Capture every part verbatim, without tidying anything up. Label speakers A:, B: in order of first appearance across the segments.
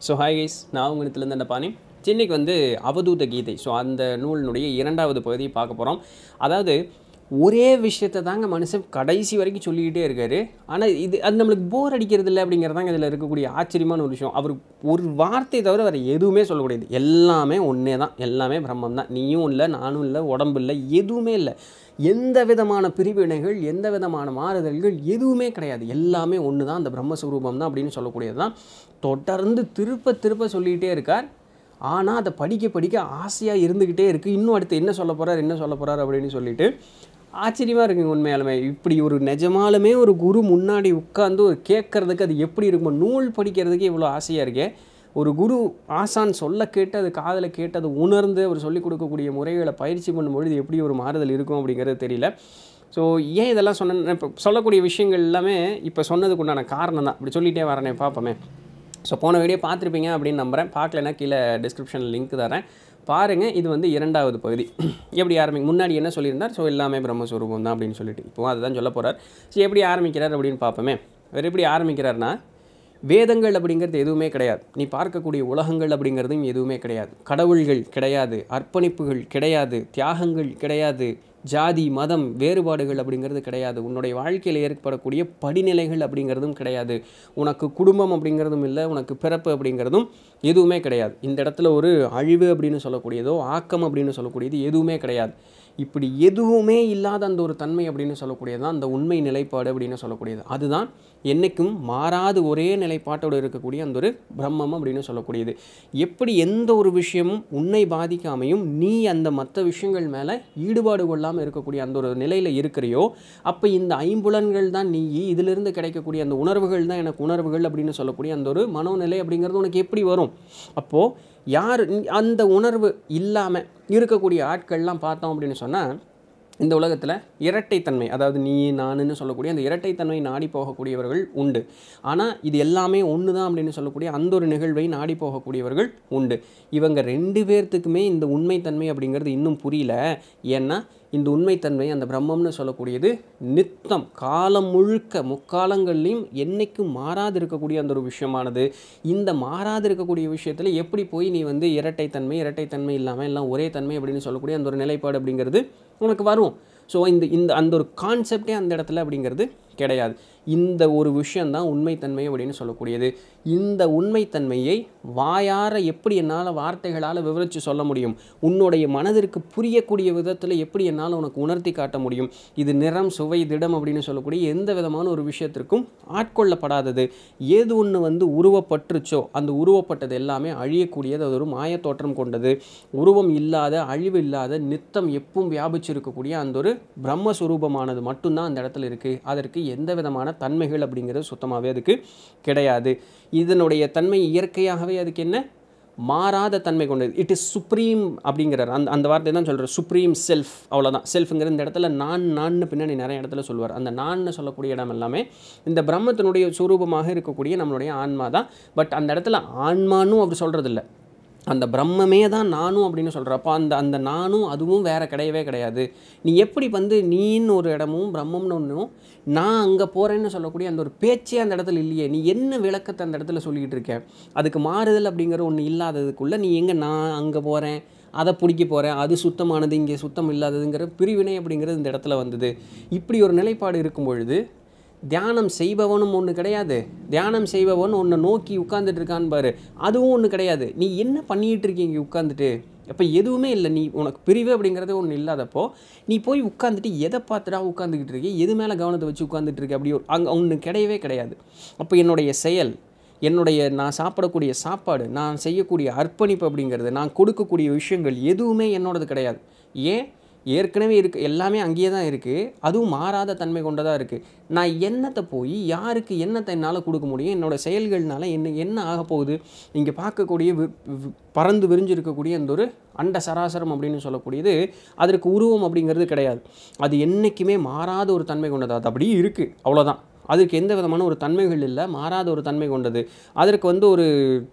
A: So hi guys, நான் உங்கள் Nithilan Dhandapani. இன்னைக்கு வந்து அவதூத கீதை, ஸோ அந்த நூலினுடைய இரண்டாவது பகுதியை பார்க்க போகிறோம். அதாவது ஒரே விஷயத்தை தாங்க மனுஷன் கடைசி வரைக்கும் சொல்லிக்கிட்டே இருக்காரு. ஆனால் இது அது நம்மளுக்கு போர் அடிக்கிறது இல்லை அப்படிங்கிறதாங்க இதில் இருக்கக்கூடிய ஆச்சரியமான ஒரு விஷயம். அவர் ஒரு வார்த்தை தவிர வேறு எதுவுமே சொல்லக்கூடியது. எல்லாமே ஒன்றே தான், எல்லாமே பிரம்மம் தான். நீயும் இல்லை, நானும் இல்லை, உடம்பு இல்லை, எதுவுமே இல்லை. எந்த விதமான பிரிவினைகள், எந்த விதமான மாறுதல்கள் எதுவுமே கிடையாது. எல்லாமே ஒன்று தான், அந்த பிரம்மஸ்வரூபம் தான் அப்படின்னு சொல்லக்கூடியது தான் தொடர்ந்து திருப்ப திருப்ப சொல்லிகிட்டே இருக்கார். ஆனால் அதை படிக்க படிக்க ஆசையாக இருந்துக்கிட்டே இருக்குது. இன்னும் அடுத்து என்ன சொல்ல போகிறார் என்ன சொல்ல போகிறார் அப்படின்னு சொல்லிட்டு ஆச்சரியமாக இருக்குங்க. உண்மையாலுமே இப்படி ஒரு நிஜமாலுமே ஒரு குரு முன்னாடி உட்காந்து ஒரு கேட்குறதுக்கு அது எப்படி இருக்கும். நூல் படிக்கிறதுக்கு இவ்வளோ ஆசையாக இருக்கே. ஒரு குரு ஆசான் சொல்ல கேட்டு அது காதில் கேட்டு அதை உணர்ந்து அவர் சொல்லிக் கொடுக்கக்கூடிய முறைகளை பயிற்சி பண்ணும்பொழுது எப்படி ஒரு மாறுதல் இருக்கும் அப்படிங்கிறது தெரியல. ஸோ ஏன் இதெல்லாம் சொன்ன இப்போ சொல்லக்கூடிய விஷயங்கள் எல்லாமே இப்போ சொன்னதுக்கு உண்டான காரணம் தான். இப்படி சொல்லிகிட்டே வரேனே, பார்ப்போமே. ஸோ போன வீடியோ பார்த்துருப்பீங்க அப்படின்னு நம்புகிறேன். பார்க்கலன்னா கீழே டிஸ்கிரிப்ஷனில் லிங்க் தரேன், பாருங்கள். இது வந்து இரண்டாவது பகுதி. எப்படி ஆரம்பிங்க, முன்னாடி என்ன சொல்லியிருந்தார், ஸோ எல்லாமே பிரம்மஸ்வரூபம் தான் அப்படின்னு சொல்லிட்டு இப்போ அதுதான் சொல்ல போகிறார். ஸோ எப்படி ஆரம்பிக்கிறார் அப்படின்னு பார்ப்போமே. அவர் எப்படி ஆரம்பிக்கிறார்னா, வேதங்கள் அப்படிங்கிறது எதுவுமே கிடையாது, நீ பார்க்கக்கூடிய உலகங்கள் அப்படிங்கிறதும் எதுவுமே கிடையாது, கடவுள்கள் கிடையாது, அர்ப்பணிப்புகள் கிடையாது, தியாகங்கள் கிடையாது, ஜாதி மதம் வேறுபாடுகள் அப்படிங்கிறது கிடையாது, உன்னுடைய வாழ்க்கையில் ஏற்படக்கூடிய படிநிலைகள் அப்படிங்கிறதும் கிடையாது, உனக்கு குடும்பம் அப்படிங்கிறதும் இல்லை, உனக்கு பிறப்பு அப்படிங்கிறதும் எதுவுமே கிடையாது. இந்த இடத்துல ஒரு அழிவு அப்படின்னு சொல்லக்கூடியதோ ஆக்கம் அப்படின்னு சொல்லக்கூடியது எதுவுமே கிடையாது. இப்படி எதுவுமே இல்லாத அந்த ஒரு தன்மை அப்படின்னு சொல்லக்கூடியது தான் அந்த உண்மை நிலைப்பாடு அப்படின்னு சொல்லக்கூடியது. அதுதான் என்றைக்கும் மாறாது ஒரே நிலைப்பாட்டோடு இருக்கக்கூடிய அந்த ஒரு பிரம்மம் அப்படின்னு சொல்லக்கூடியது. எப்படி எந்த ஒரு விஷயமும் உன்னை பாதிக்காமையும் நீ அந்த மற்ற விஷயங்கள் மேலே ஈடுபாடு கொள்ளாமல் இருக்கக்கூடிய அந்த ஒரு நிலையில் இருக்கிறியோ, அப்போ இந்த ஐம்புலன்கள் தான் நீ, இதிலிருந்து கிடைக்கக்கூடிய அந்த உணர்வுகள் தான் எனக்கு உணர்வுகள் அப்படின்னு சொல்லக்கூடிய அந்த ஒரு மனோநிலை அப்படிங்கிறது உனக்கு எப்படி வரும்? அப்போது யார் அந்த உணர்வு இல்லாமல் இருக்கக்கூடிய ஆட்கள்லாம் பார்த்தோம் அப்படின்னு சொன்னால், இந்த உலகத்தில் இரட்டைத்தன்மை, அதாவது நீ நானுன்னு சொல்லக்கூடிய அந்த இரட்டைத்தன்மை நாடி போகக்கூடியவர்கள் உண்டு. ஆனால் இது எல்லாமே ஒன்று தான் அப்படின்னு சொல்லக்கூடிய அந்த ஒரு நிகழ்வை நாடி போகக்கூடியவர்கள் உண்டு. இவங்க ரெண்டு பேர்த்துக்குமே இந்த உண்மைத்தன்மை அப்படிங்கிறது இன்னும் புரியல. ஏன்னா இந்த உண்மைத்தன்மை அந்த பிரம்மம்னு சொல்லக்கூடியது நித்தம் காலம் முழுக்க முக்காலங்கள்லையும் என்றைக்கும் மாறாது இருக்கக்கூடிய அந்த ஒரு விஷயமானது. இந்த மாறாது இருக்கக்கூடிய விஷயத்தில் எப்படி போய் நீ வந்து இரட்டைத்தன்மை இரட்டைத்தன்மை இல்லாமல் எல்லாம் ஒரே தன்மை அப்படின்னு சொல்லக்கூடிய அந்த ஒரு நிலைப்பாடு அப்படிங்கிறது உனக்கு வரும். ஸோ இந்த இந்த அந்த ஒரு கான்செப்டே அந்த இடத்துல அப்படிங்கிறது கிடையாது. இந்த ஒரு விஷயந்தான் உண்மைத்தன்மை அப்படின்னு சொல்லக்கூடியது. இந்த உண்மைத்தன்மையை வாயார எப்படி என்னால் வார்த்தைகளால் விவரித்து சொல்ல முடியும், உன்னுடைய மனதிற்கு புரியக்கூடிய விதத்தில் எப்படி என்னால் உனக்கு உணர்த்தி காட்ட முடியும்? இது நிறம் சுவை திடம் அப்படின்னு சொல்லக்கூடிய எந்த விதமான ஒரு விஷயத்திற்கும் ஆட்கொள்ளப்படாதது. ஏது ஒன்று வந்து உருவப்பட்டுருச்சோ அந்த உருவப்பட்டது எல்லாமே அழியக்கூடியது, அது ஒரு மாயத்தோற்றம் கொண்டது, உருவம் இல்லாத அழிவு இல்லாத நித்தம் எப்பவும் வியாபிச்சிருக்கக்கூடிய அந்த ஒரு பிரம்மஸ்வரூபமானது மட்டும்தான் அந்த இடத்துல இருக்குது. அதற்கு எந்த விதமான தன்மைகள் அப்படிங்கிறது சுத்தமாகவே அதுக்கு கிடையாது. இதனுடைய தன்மை இயற்கையாகவே அதுக்கு என்ன, மாறாத தன்மை கொண்டது. இட் இஸ் சுப்ரீம் அப்படிங்கிறார். அந்த அந்த வார்த்தை தான் சொல்கிறார், சுப்ரீம் செல்ஃப். அவ்வளோதான். செல்ஃபுங்கிற இந்த இடத்துல நான் நான்னு பின்னாடி நிறைய இடத்துல சொல்லுவார். அந்த நான் சொல்லக்கூடிய இடம் எல்லாமே இந்த பிரம்மத்தினுடைய சுரூபமாக இருக்கக்கூடிய நம்மளுடைய ஆன்மா தான். பட் அந்த இடத்துல ஆன்மானும் அப்படி சொல்கிறது இல்லை, அந்த பிரம்மமே தான் நானும் அப்படின்னு சொல்கிறப்போ அந்த அந்த நானும் அதுவும் வேறு கிடையவே கிடையாது. நீ எப்படி வந்து நீன்னு ஒரு இடமும் பிரம்மம்னு ஒன்றும் நான் அங்கே போகிறேன்னு சொல்லக்கூடிய அந்த ஒரு பேச்சே அந்த இடத்துல இல்லையே. நீ என்ன விளக்கத்தை அந்த இடத்துல சொல்லிக்கிட்டு இருக்க? அதுக்கு மாறுதல் அப்படிங்கிற ஒன்று இல்லாததுக்குள்ளே நீ எங்கே நான் அங்கே போகிறேன், அதை பிடிக்க போகிறேன், அது சுத்தமானது இங்கே சுத்தம் இல்லாததுங்கிற பிரிவினை அப்படிங்கிறது இந்த இடத்துல வந்தது. இப்படி ஒரு நிலைப்பாடு இருக்கும் பொழுது தியானம் செய்பவனும் ஒன்று கிடையாது, தியானம் செய்பவன் ஒன்று நோக்கி உட்காந்துட்டு இருக்கான்னு பாரு, அதுவும் ஒன்று கிடையாது. நீ என்ன பண்ணிகிட்டு இருக்கீங்க உட்காந்துட்டு? அப்போ எதுவுமே இல்லை. நீ உனக்கு பிரிவு அப்படிங்கிறதே ஒன்று இல்லாதப்போ நீ போய் உட்காந்துட்டு எதை பார்த்துட்டா உட்காந்துக்கிட்டு இருக்கே, எது மேலே கவனத்தை வச்சு உட்காந்துட்டு இருக்க? அப்படி அங்கே ஒன்று கிடையவே கிடையாது. அப்போ என்னுடைய செயல், என்னுடைய நான் சாப்பிடக்கூடிய சாப்பாடு, நான் செய்யக்கூடிய அர்ப்பணிப்பு அப்படிங்கிறது, நான் கொடுக்கக்கூடிய விஷயங்கள் எதுவுமே என்னோடது கிடையாது. ஏன்? ஏற்கனவே இருக்குது, எல்லாமே அங்கேயே தான் இருக்குது, அதுவும் மாறாத தன்மை கொண்டதாக இருக்குது. நான் என்னத்தை போய் யாருக்கு என்னத்தை என்னால் கொடுக்க முடியும்? என்னோடய செயல்கள்னால என்ன என்ன ஆக போகுது? இங்கே பார்க்கக்கூடிய பறந்து விரிஞ்சிருக்கக்கூடிய அந்த ஒரு அண்ட சராசரம் அப்படின்னு சொல்லக்கூடியது அதற்கு உருவம் அப்படிங்கிறது கிடையாது. அது என்றைக்குமே மாறாத ஒரு தன்மை கொண்டது. அது அப்படியே இருக்குது, அவ்வளோதான். அதுக்கு எந்த விதமான ஒரு தன்மைகள் இல்லை, மாறாத ஒரு தன்மை கொண்டது. அதற்கு வந்து ஒரு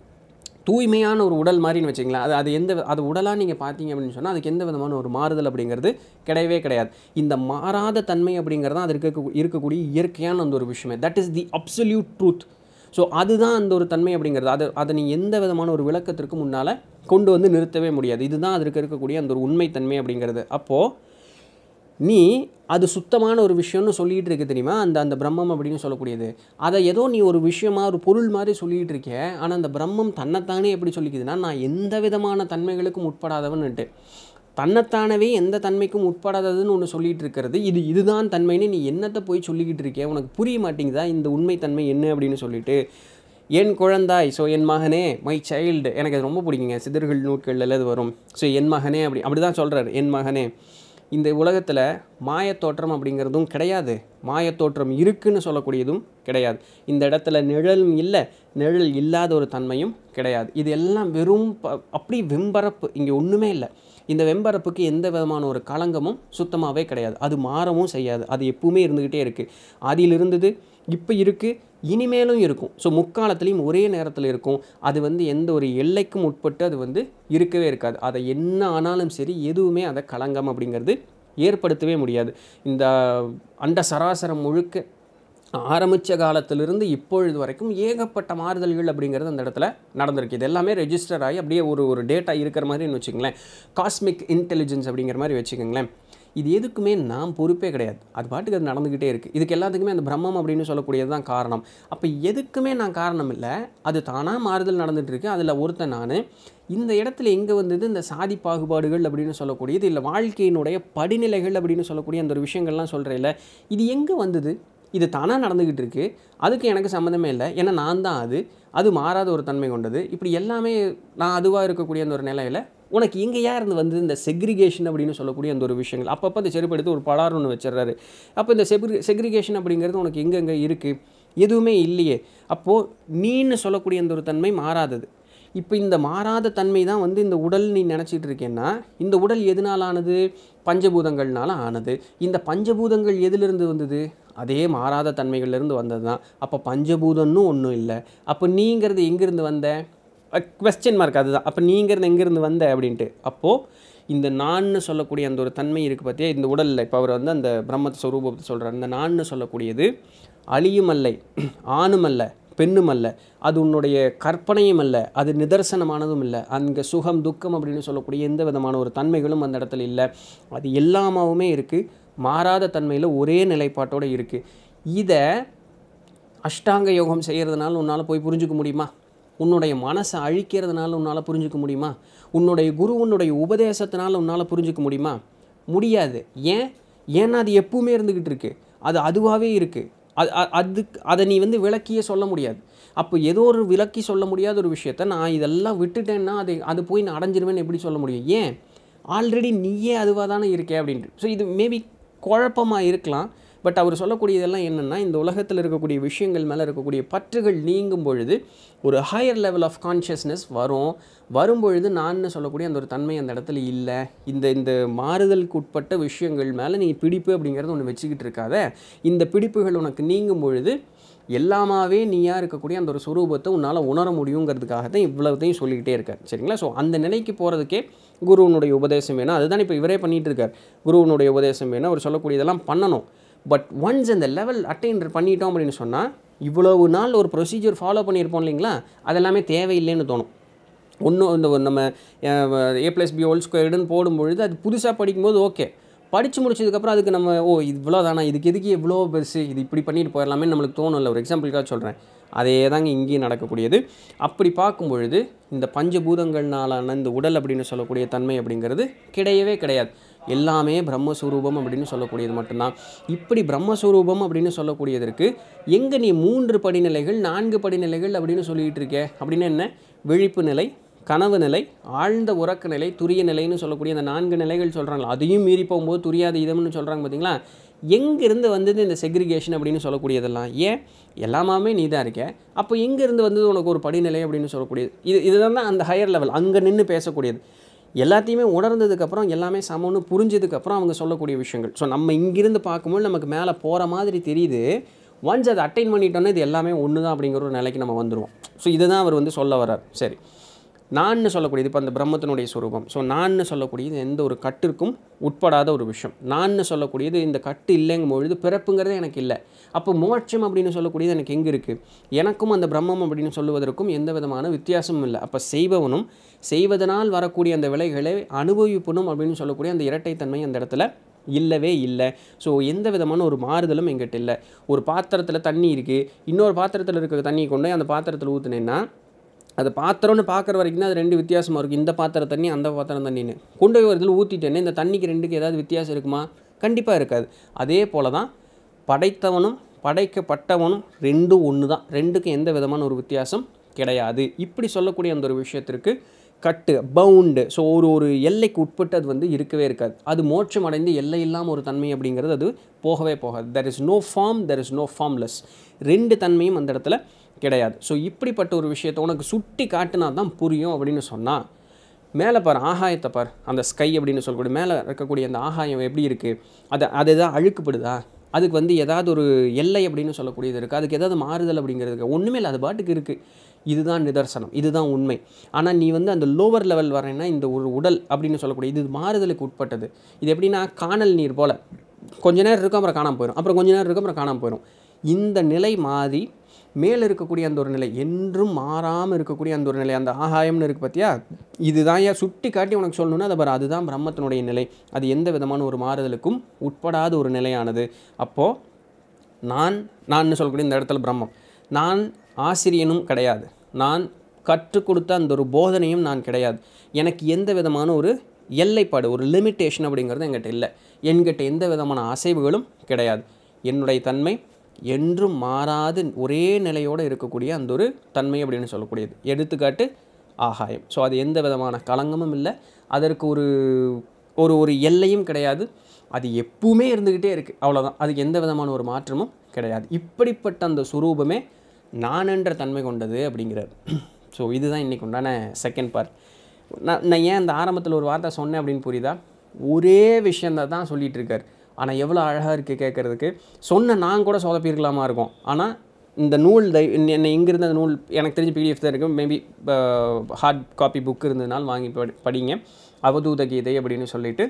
A: தூய்மையான ஒரு உடல் மாதிரின்னு வச்சிங்களேன். அது அது எந்த அது உடலாக நீங்கள் பார்த்தீங்க அப்படின்னு சொன்னால் அதுக்கு எந்த விதமான ஒரு மாறுதல் அப்படிங்கிறது கிடையவே கிடையாது. இந்த மாறாத தன்மை அப்படிங்கிறது தான் அது இருக்க இருக்கக்கூடிய இயற்கையான அந்த ஒரு விஷயமே. That is the absolute truth. So அதுதான் அந்த ஒரு தன்மை அப்படிங்கிறது. அதை அதை நீ எந்த விதமான ஒரு விளக்கத்திற்கு முன்னால் கொண்டு வந்து நிறுத்தவே முடியாது. இதுதான் அதற்கு இருக்கக்கூடிய அந்த ஒரு உண்மைத்தன்மை அப்படிங்கிறது. அப்போது நீ அது சுத்தமான ஒரு விஷயம்னு சொல்லிகிட்டு இருக்க தெரியுமா, அந்த அந்த பிரம்மம் அப்படின்னு சொல்லக்கூடியது. அதை ஏதோ நீ ஒரு விஷயமாக ஒரு பொருள் மாதிரி சொல்லிகிட்டு இருக்க. ஆனால் அந்த பிரம்மம் தன்னைத்தானே எப்படி சொல்லிக்குதுன்னா, நான் எந்த விதமான தன்மைகளுக்கும் உட்படாதவன்னுட்டு தன்னைத்தானவே எந்த தன்மைக்கும் உட்படாததுன்னு ஒன்று சொல்லிகிட்டு இருக்கிறது. இது இதுதான் தன்மைன்னு நீ என்னத்தை போய் சொல்லிக்கிட்டு இருக்கே, உனக்கு புரிய மாட்டேங்குதா இந்த உண்மைத்தன்மை என்ன அப்படின்னு சொல்லிட்டு. என் குழந்தாய், ஸோ என் மகனே, மை சைல்டு, எனக்கு அது ரொம்ப பிடிக்குங்க, சிதறுகள் நூட்களில் அது வரும். ஸோ என் மகனே அப்படி அப்படி தான் சொல்கிறார். என் மகனே, இந்த உலகத்தில் மாயத்தோற்றம் அப்படிங்கிறதும் கிடையாது, மாயத்தோற்றம் இருக்குன்னு சொல்லக்கூடியதும் கிடையாது. இந்த இடத்துல நிழலும் இல்லை, நிழல் இல்லாத ஒரு தன்மையும் கிடையாது. இது எல்லாம் வெறும் ப அப்படி வெம்பரப்பு, இங்கே ஒன்றுமே இல்லை. இந்த வெம்பரப்புக்கு எந்த விதமான ஒரு களங்கமும் சுத்தமாகவே கிடையாது. அது மாறவும் செய்யாது, அது எப்பவுமே இருந்துக்கிட்டே இருக்குது. ஆதியில் இருந்தது, இப்போ இருக்குது, இனிமேலும் இருக்கும். ஸோ முக்காலத்துலேயும் ஒரே நேரத்தில் இருக்கும். அது வந்து எந்த ஒரு எல்லைக்கும் உட்பட்டு அது வந்து இருக்கவே இருக்காது. அதை என்ன ஆனாலும் சரி, எதுவுமே அதை களங்கம் அப்படிங்கிறது ஏற்படுத்தவே முடியாது. இந்த அண்ட சராசரம் முழுக்க ஆரம்பித்த காலத்திலிருந்து இப்பொழுது வரைக்கும் ஏகப்பட்ட மாறுதல்கள் அப்படிங்கிறது அந்த இடத்துல நடந்திருக்கு. இது எல்லாமே ரெஜிஸ்டர் ஆகி அப்படியே ஒரு ஒரு டேட்டா இருக்கிற மாதிரின்னு வச்சுக்கங்களேன். காஸ்மிக் இன்டெலிஜென்ஸ் அப்படிங்கிற மாதிரி வச்சுக்கோங்களேன். இது எதுக்குமே நாம் பொறுப்பே கிடையாது, அது பாட்டுக்கு அது நடந்துக்கிட்டே இருக்குது. இதுக்கு எல்லாத்துக்குமே அந்த பிரம்மம் அப்படின்னு சொல்லக்கூடியது தான் காரணம். அப்போ எதுக்குமே நான் காரணம் இல்லை, அது தானாக மாறுதல் நடந்துகிட்டு இருக்கு. அதில் ஒருத்தன் நான். இந்த இடத்துல எங்கே வந்தது இந்த சாதி பாகுபாடுகள் அப்படின்னு சொல்லக்கூடியது, இல்லை வாழ்க்கையினுடைய படிநிலைகள் அப்படின்னு சொல்லக்கூடிய அந்த ஒரு விஷயங்கள்லாம் சொல்கிறேன், இது எங்கே வந்தது? இது தானாக நடந்துக்கிட்டு இருக்குது, அதுக்கு எனக்கு சம்மந்தமே இல்லை, ஏன்னா நான் தான் அது அது மாறாத ஒரு தன்மை கொண்டது. இப்படி எல்லாமே நான் அதுவாக இருக்கக்கூடிய அந்த ஒரு நிலையில் உனக்கு எங்கேயா இருந்து வந்து இந்த செக்ரிகேஷன் அப்படின்னு சொல்லக்கூடிய அந்த ஒரு விஷயங்கள். அப்பப்போ அந்த செருப்பு எடுத்து ஒரு பலார் ஒன்று வச்சிடறாரு. அப்போ இந்த செக்ரி செக்ரிகேஷன் அப்படிங்கிறது உனக்கு எங்கெங்கே இருக்குது? எதுவுமே இல்லையே. அப்போது நீன்னு சொல்லக்கூடிய அந்த ஒரு தன்மை மாறாதது. இப்போ இந்த மாறாத தன்மை தான் வந்து இந்த உடல் நீ நினச்சிட்டு இருக்கேன்னா, இந்த உடல் எதனால் ஆனது? பஞ்சபூதங்கள்னால ஆனது. இந்த பஞ்சபூதங்கள் எதிலிருந்து வந்தது? அதே மாறாத தன்மைகள்லேருந்து வந்தது தான். அப்போ பஞ்சபூதம்னு ஒன்றும் இல்லை. அப்போ நீங்கிறது எங்கேருந்து வந்த? குவெஸ்சன் மார்க் அதுதான். அப்போ நீங்கிறது எங்கேருந்து வந்த அப்படின்ட்டு. அப்போது இந்த நான்னு சொல்லக்கூடிய அந்த ஒரு தன்மை இருக்குது பார்த்தியா இந்த உடலில். இப்போ அவர் வந்து அந்த பிரம்ம ஸ்வரூபத்தை சொல்கிறார். இந்த நான்னு சொல்லக்கூடியது அழியும் அல்ல, ஆணும் அல்ல, பெண்ணும் அல்ல, அது உன்னுடைய கற்பனையும் அல்ல, அது நிதர்சனமானதும் இல்லை. அங்கே சுகம் துக்கம் அப்படின்னு சொல்லக்கூடிய எந்த விதமான ஒரு தன்மைகளும் அந்த இடத்துல இல்லை. அது எல்லாமாவுமே இருக்குது, மாறாத தன்மையில் ஒரே நிலைப்பாட்டோடு இருக்குது. இதை அஷ்டாங்க யோகம் செய்கிறதுனால உன்னால் போய் புரிஞ்சுக்க முடியுமா? உன்னுடைய மனசை அழிக்கிறதுனால உன்னால் புரிஞ்சுக்க முடியுமா? உன்னுடைய குரு உன்னுடைய உபதேசத்தினால உன்னால் புரிஞ்சுக்க முடியுமா? முடியாது. ஏன்? ஏன்னா அது எப்பவுமே இருந்துக்கிட்டு இருக்குது, அது அதுவாகவே இருக்குது. அது அதுக்கு அதை நீ வந்து விளக்கியே சொல்ல முடியாது. அப்போ ஏதோ ஒரு விளக்கி சொல்ல முடியாத ஒரு விஷயத்த நான் இதெல்லாம் விட்டுட்டேன்னா அது அது போய் நான் அடைஞ்சிருவேன்னு எப்படி சொல்ல முடியும்? ஏன்? ஆல்ரெடி நீயே அதுவாக தானே இருக்கே அப்படின்ட்டு. ஸோ இது மேபி குழப்பமாக இருக்கலாம். பட் அவர் சொல்லக்கூடியதெல்லாம் என்னென்னா, இந்த உலகத்தில் இருக்கக்கூடிய விஷயங்கள் மேலே இருக்கக்கூடிய பற்றுகள் நீங்கும் பொழுது ஒரு ஹையர் லெவல் ஆஃப் கான்ஷியஸ்னஸ் வரும். வரும்பொழுது நான் சொல்லக்கூடிய அந்த ஒரு தன்மை அந்த இடத்துல இல்லை. இந்த இந்த மாறுதலுக்கு உட்பட்ட விஷயங்கள் மேலே நீ பிடிப்பு அப்படிங்கிறது ஒன்று வச்சுக்கிட்டு இருக்காத. இந்த பிடிப்புகள் உனக்கு நீங்கும் பொழுது எல்லாமாவே நீயாக இருக்கக்கூடிய அந்த ஒரு சுரூபத்தை உன்னால் உணர முடியுங்கிறதுக்காக தான் இவ்வளவுத்தையும் சொல்லிக்கிட்டே இருக்கார். சரிங்களா? ஸோ அந்த நிலைக்கு போகிறதுக்கே குருவனுடைய உபதேசம் வேணும். அதுதான் இப்போ இவரே பண்ணிகிட்டு இருக்கார். குருவனுடைய உபதேசம் வேணும், அவர் சொல்லக்கூடியதெல்லாம் பண்ணணும். பட் ஒன்ஸ் அந்த லெவல் அட்டைன் பண்ணிட்டோம் அப்படின்னு சொன்னால், இவ்வளவு நாள் ஒரு ப்ரொசீஜர் ஃபாலோ பண்ணியிருப்போம் இல்லைங்களா, அதெல்லாமே தேவையில்லைன்னு தோணும். ஒன்றும் இந்த நம்ம ஏ ப்ளஸ் பி ஹோல் ஸ்கொயர்டுன்னு போடும்பொழுது அது புதுசாக படிக்கும்போது ஓகே, படித்து முடிச்சதுக்கப்புறம் அதுக்கு நம்ம ஓ இவ்வளோ தானா, இதுக்கு எதுக்கு எவ்வளோ பெருசு, இது இப்படி பண்ணிட்டு போயிடலாமே நம்மளுக்கு தோணும் இல்லை. ஒரு எக்ஸாம்பிளுக்காக சொல்கிறேன், அதே தாங்க இங்கேயும் நடக்கக்கூடியது. அப்படி பார்க்கும் பொழுது இந்த பஞ்சபூதங்கள்னாலான இந்த உடல் அப்படின்னு சொல்லக்கூடிய தன்மை அப்படிங்கிறது கிடையவே கிடையாது. எல்லாமே பிரம்மஸ்வரூபம் அப்படின்னு சொல்லக்கூடியது மட்டும்தான். இப்படி பிரம்மஸ்வரூபம் அப்படின்னு சொல்லக்கூடியதற்கு எங்கே நீ மூன்று படிநிலைகள் நான்கு படிநிலைகள் அப்படின்னு சொல்லிகிட்டு இருக்கே? அப்படின்னு என்ன? விழிப்பு நிலை, கனவு நிலை, ஆழ்ந்த உறக்க நிலை, துரிய நிலைன்னு சொல்லக்கூடிய அந்த நான்கு நிலைகள் சொல்கிறாங்களா, அதையும் மீறி போகும்போது துரியாத இதம்னு சொல்கிறாங்க பார்த்தீங்களா? எங்கேருந்து வந்தது இந்த செக்ரிகேஷன் அப்படின்னு சொல்லக்கூடியதெல்லாம்? ஏன்? எல்லாமே நீ தான் இருக்க. அப்போ எங்கேருந்து வந்தது உனக்கு ஒரு படிநிலை அப்படின்னு சொல்லக்கூடியது? இது இதுதான் தான் அந்த ஹையர் லெவல், அங்கே நின்று பேசக்கூடியது. எல்லாத்தையுமே உணர்ந்ததுக்கப்புறம் எல்லாமே சமம்னு புரிஞ்சதுக்கப்புறம் அவங்க சொல்லக்கூடிய விஷயங்கள். ஸோ நம்ம இங்கிருந்து பார்க்கும்போது நமக்கு மேலே போகிற மாதிரி தெரியுது. ஒன்ஸ் அதை அட்டைன் பண்ணிட்டோன்னா இது எல்லாமே ஒன்று தான் அப்படிங்கிற ஒரு நிலைக்கு நம்ம வந்துடுவோம். ஸோ இதுதான் அவர் வந்து சொல்ல வர்றார். சரி, நான்னு சொல்லக்கூடியது இப்போ அந்த பிரம்மத்தினுடைய ஸ்வரூபம். ஸோ நான்னு சொல்லக்கூடியது எந்த ஒரு கட்டிற்கும் உட்படாத ஒரு விஷயம். நான்னு சொல்லக்கூடியது இந்த கட்டு இல்லைங்கும் பொழுது பிறப்புங்கிறதே எனக்கு இல்லை. அப்போ மோட்சம் அப்படின்னு சொல்லக்கூடியது எனக்கு எங்கே இருக்குது? எனக்கும் அந்த பிரம்மம் அப்படின்னு சொல்லுவதற்கும் எந்த விதமான வித்தியாசமும் இல்லை. அப்போ செய்பவனும் செய்வதனால் வரக்கூடிய அந்த விலைகளை அனுபவிப்பனும் அப்படின்னு சொல்லக்கூடிய அந்த இரட்டைத்தன்மை அந்த இடத்துல இல்லவே இல்லை. ஸோ எந்த விதமான ஒரு மாறுதலும் எங்கிட்ட இல்லை. ஒரு பாத்திரத்தில் தண்ணி இருக்குது, இன்னொரு பாத்திரத்தில் இருக்கிற தண்ணியை கொண்டு அந்த பாத்திரத்தில் ஊற்றுனேன்னா அது பாத்திரம்னு பார்க்குற வரைக்கும் தான் அது ரெண்டு வித்தியாசமாக இருக்குது. இந்த பாத்திரம் தண்ணி அந்த பாத்திரம் தண்ணின்னு கொண்டு போய் ஒரு இதில் ஊற்றிட்டேன்னே இந்த தண்ணிக்கு ரெண்டுக்கு ஏதாவது வித்தியாசம் இருக்குமா? கண்டிப்பாக இருக்காது. அதே போல் தான் படைத்தவனும் படைக்கப்பட்டவனும் ரெண்டும் ஒன்று தான். ரெண்டுக்கு எந்த விதமான ஒரு வித்தியாசம் கிடையாது. இப்படி சொல்லக்கூடிய அந்த ஒரு விஷயத்திற்கு கட்டு பவுண்டு, ஸோ ஒரு ஒரு எல்லைக்கு உட்பட்டு அது வந்து இருக்கவே இருக்காது. அது மோட்சம் அடைந்து எல்லை இல்லாமல் ஒரு தன்மை அப்படிங்கிறது அது போகவே போகாது. There is no form, there is no formless. ரெண்டு தன்மையும் அந்த இடத்துல கிடையாது. ஸோ இப்படிப்பட்ட ஒரு விஷயத்தை உனக்கு சுட்டி காட்டினா தான் புரியும் அப்படின்னு சொன்னால், மேலே பார் ஆகாயத்தை பார், அந்த ஸ்கை அப்படின்னு சொல்லக்கூடிய மேலே இருக்கக்கூடிய அந்த ஆகாயம் எப்படி இருக்குது? அதை அது எதாவது அழுக்குப்படுதா? அதுக்கு வந்து ஏதாவது ஒரு எல்லை அப்படின்னு சொல்லக்கூடியது இருக்குது? அதுக்கு ஏதாவது மாறுதல் அப்படிங்கிறதுக்கு ஒன்றுமே இல்லை. அது பாட்டுக்கு இருக்குது. இதுதான் நிதர்சனம், இதுதான் உண்மை. ஆனால் நீ வந்து அந்த லோவர் லெவல் வரேன்னா இந்த ஒரு உடல் அப்படின்னு சொல்லக்கூடிய இது மாறுதலுக்கு உட்பட்டது. இது எப்படின்னா காணல் நீர் போல் கொஞ்ச நேரம் இருக்கும், அப்புறம் காணாமல் போயிடும், அப்புறம் கொஞ்ச நேரம் இருக்கும், அப்புறம் காணாமல் போயிடும். இந்த நிலை மாறி மேலே இருக்கக்கூடிய அந்த ஒரு நிலை, என்றும் மாறாமல் இருக்கக்கூடிய அந்த ஒரு நிலை, அந்த ஆகாயம்னு இருக்குது பார்த்தியா, இதுதான் ஏன் சுட்டி காட்டி உனக்கு சொல்லணுன்னா அதை பாரு, அதுதான் பிரம்மத்தினுடைய நிலை. அது எந்த விதமான ஒரு மாறுதலுக்கும் உட்படாத ஒரு நிலையானது. அப்போது நான் நான் சொல்லக்கூடிய இந்த இடத்துல பிரம்மம், நான் ஆசிரியனும் கிடையாது, நான் கற்றுக் கொடுத்த அந்த ஒரு போதனையும் நான் கிடையாது. எனக்கு எந்த விதமான ஒரு எல்லைப்பாடு, ஒரு லிமிட்டேஷன் அப்படிங்கிறது என்கிட்ட இல்லை. என்கிட்ட எந்த விதமான அசைவுகளும் கிடையாது. என்னுடைய தன்மை என்றும் மாறாது ஒரே நிலையோடு இருக்கக்கூடிய அந்த ஒரு தன்மை அப்படின்னு சொல்லக்கூடியது. எடுத்துக்காட்டு ஆகாயம். ஸோ அது எந்த விதமான களங்கமும் இல்லை, அதற்கு ஒரு ஒரு ஒரு எல்லையும் கிடையாது. அது எப்பவுமே இருந்துக்கிட்டே இருக்குது, அவ்வளோதான். அதுக்கு எந்த விதமான ஒரு மாற்றமும் கிடையாது. இப்படிப்பட்ட அந்த சுரூபமே நான் என்ற தன்மை கொண்டது அப்படிங்கிறார். ஸோ இதுதான் இன்றைக்கு உண்டான செகண்ட் பார்ட். நான் நான் ஏன் அந்த ஆரம்பத்தில் ஒரு வார்த்தை சொன்னேன் அப்படின்னு புரியுதா? ஒரே விஷயந்தான் தான் சொல்லிகிட்டு இருக்கார். ஆனால் எவ்வளோ அழகாக இருக்குது கேட்குறதுக்கு. சொன்ன நான் கூட சொதப்பிருக்கலாமா இருக்கும். ஆனால் இந்த நூல் தை என்னை இங்கிருந்த அந்த நூல் எனக்கு தெரிஞ்சு பிடிஎஃப் தான் இருக்குது. மேபி ஹார்ட் காப்பி புக் இருந்ததுனால வாங்கி படி படிங்க. அவதூத கீதை அப்படின்னு சொல்லிட்டு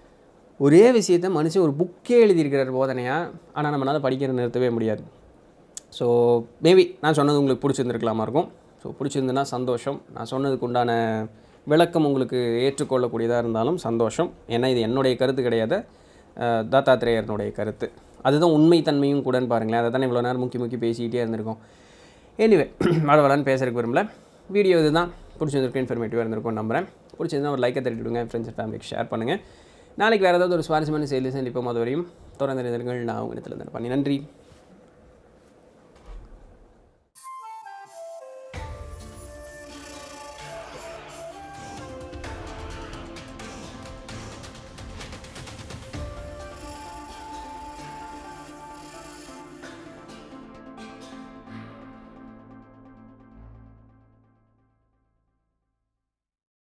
A: ஒரே விஷயத்தை மனுஷன் ஒரு புக்கே எழுதியிருக்கிறார் போதனையாக. ஆனால் நம்மளால் படிக்கிற நிறுத்தவே முடியாது. ஸோ மேபி நான் சொன்னது உங்களுக்கு பிடிச்சிருந்துருக்கலாமா இருக்கும். ஸோ பிடிச்சிருந்துன்னா சந்தோஷம். நான் சொன்னதுக்கு உண்டான விளக்கம் உங்களுக்கு ஏற்றுக்கொள்ளக்கூடியதாக இருந்தாலும் சந்தோஷம். ஏன்னா இது என்னுடைய கருத்து கிடையாது, தத்தாத்திரேயர்னுடைய கருத்து. அதுதான் உண்மைத்தன்மையும் கூடன்னு பாருங்களேன். அதை தானே இவ்வளோ நேரம் முக்கி முக்கி பேசிக்கிட்டே இருந்திருக்கோம். எனிவே வளவலான்னு பேசுறதுக்கு விரும்பல. வீடியோ இது தான் பிடிச்சிருந்துருக்கு, இன்ஃபர்மேட்டிவாக இருந்திருக்கும் நம்புகிறேன். பிடிச்சிருந்தா ஒரு லைக்கை தட்டி விடுங்க, ஃப்ரெண்ட்ஸ் அண்ட் ஃபேமிலிக்கு ஷேர் பண்ணுங்கள். நாளைக்கு வேறு ஏதாவது ஒரு சுவாரஸ்யமான செயலி சந்திப்போம். அது வரையும் தொடர்ந்து இருந்தீர்கள். நான் உங்கள் Nithilan Dhandapani. நன்றி.